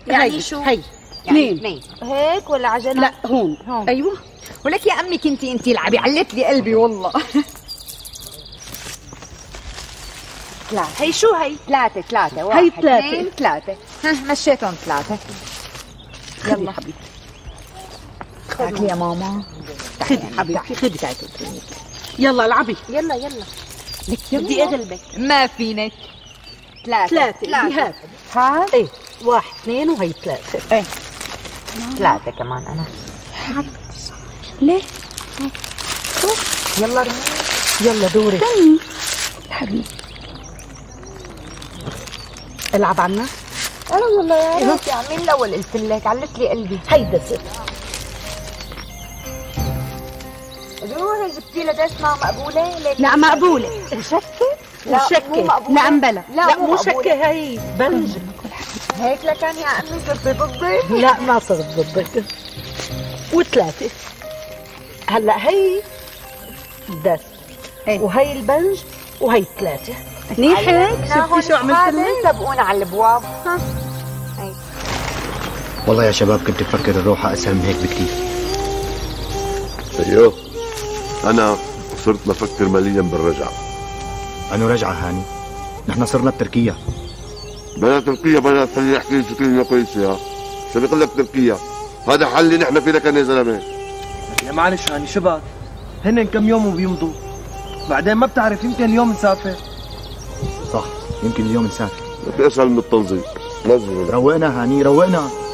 يعني شو؟ هي يعني اثنين. هيك ولا عجلة؟ لا هون. ايوه. ولك يا امي كنتي انت العبي، علت لي قلبي والله. ثلاثة. هي شو هي؟ ثلاثة. واحد هي ثلاثة. اثنين ثلاثة. ها مشيتهم ثلاثة. يلا حبيبتي. خذي يا ماما. خذي حبيبتي خذي. يلا العبي. يلا لك بدي اغلبك. ما فينك. ثلاثة. هات. هات. ايه واحد اثنين وهي ثلاثة. ايه ثلاثة كمان انا. ليه؟ يلا يلا دوري. حبيبي العب عنا. انا والله يا ريت يا عمي الاول قلت لك، علت لي قلبي. هيدا ست. روحي جبتي لها دسمة مقبولة؟ لا مقبولة. وشكة؟ لا مو مقبولة. لا مبلا. لا مو شكة، هي بنج. هيك لكان يا امي صرتي ضدي؟ لا ما صرت ضدك. وثلاثة. هلا هي دس وهي البنج وهي ثلاثة. منيح هيك؟ شفتي شو عملت لك؟ سبقونا على الابواب. ها هي. والله يا شباب كنت بفكر الروحة اسهل من هيك بكثير. ايوه انا صرت بفكر ماليا بالرجعة. انو رجعة هاني؟ نحن صرنا بتركيا. بلا تركيا بلا خليني احكي لك كلمة كويسة يا شو بيقول لك تركيا؟ هذا حل اللي نحن فيه لك يا زلمة. يا معلش هاني شباب هن كم يوم وبيمضوا، بعدين ما بتعرف يمكن اليوم نسافر. صح يمكن اليوم نسافر. بدي اسهل من التنظيم. روقنا هاني روقنا.